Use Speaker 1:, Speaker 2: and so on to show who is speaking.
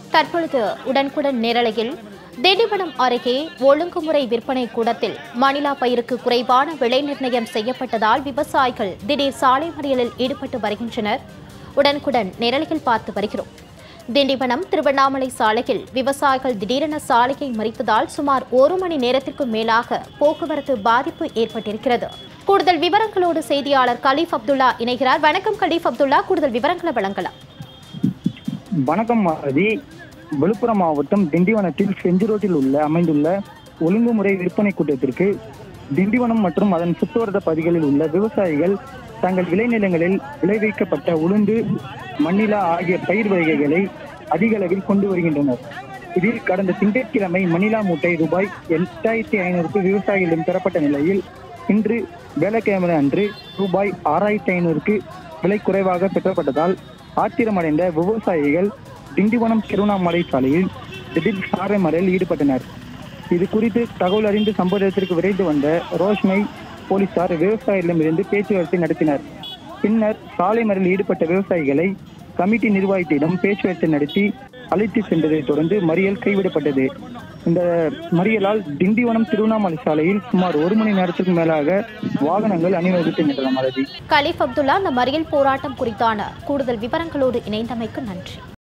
Speaker 1: தற்பொழுது உடனுக்குடன் நேரலையில் திண்டிவனம் அருகே ஒழுங்குமுறை விற்பனை கூடத்தில் மணிலா பயிருக்கு குறைவான விலை நிர்ணயம் செய்யப்பட்டதால் விவசாயிகள் திடீர் சாலை மறியலில் ஈடுபட்டு வருகின்றனர். உடனுக்குடன் நேரலையில் பார்த்து வருகிறோம். திண்டிவனம் திருவண்ணாமலை சாலையில் விவசாயிகள் திடீரென சாலையை மறித்ததால் சுமார் 1 மணி நேரத்திற்கும் மேலாக போக்குவரத்து பாதிப்பு ஏற்பட்டிருக்கிறது. கூடுதல் விவரங்களோடு செய்தியாளர் கலீஃப் அப்துல்லா இணைகிறார். வணக்கம் கலீஃப் அப்துல்லா, கூடுதல் விவரங்களை வழங்கலாம்.
Speaker 2: வணக்கம் மாலதி. விழுப்புரம் மாவட்டம் திண்டிவனத்தில் செஞ்சி ரோட்டில் அமைந்துள்ள ஒழுங்குமுறை விற்பனை கூட்டத்திற்கு திண்டிவனம் மற்றும் அதன் சுற்றுவட்டார பகுதிகளில் உள்ள விவசாயிகள் தங்கள் விளைநிலங்களில் விளைவிக்கப்பட்ட உளுந்து, மணிலா ஆகிய பயிர் வகைகளை அதிக அளவில் கொண்டு வருகின்றனர். இதில் கடந்த திங்கட்கிழமை மணிலா மூட்டை ரூபாய் 8500க்கு விவசாயிகளிடம் பெறப்பட்ட நிலையில் இன்று வேலைக்கிழமை அன்று ரூபாய் 6500க்கு விலை குறைவாக பெறப்பட்டதால் ஆத்திரமடைந்த விவசாயிகள் திண்டிவனம் திருவண்ணாமலை சாலையில் திடீர் சாலை மறியலில் ஈடுபட்டனர். இது குறித்து தகவல் அறிந்து சம்பவ இடத்திற்கு விரைந்து வந்த ரோஷ்மை போலீசார் விவசாயிகளிடமிருந்து பேச்சுவார்த்தை நடத்தினர். பின்னர் சாலை மறியலில் ஈடுபட்ட விவசாயிகளை கமிட்டி நிர்வாகத்திடம் பேச்சுவார்த்தை நடத்தி அழைத்து சென்றதை தொடர்ந்து மறியல் கைவிடப்பட்டது. இந்த மறியலால் திண்டிவனம் திருவண்ணாமலை சாலையில் சுமார் 1 மணி நேரத்திற்கு மேலாக வாகனங்கள் அணிவகுத்து நின்றன. மாலதி.
Speaker 1: கலீஃப் அப்துல்லா, இந்த மறியல் போராட்டம் குறித்தான கூடுதல் விவரங்களோடு இணைந்தமைக்கு நன்றி.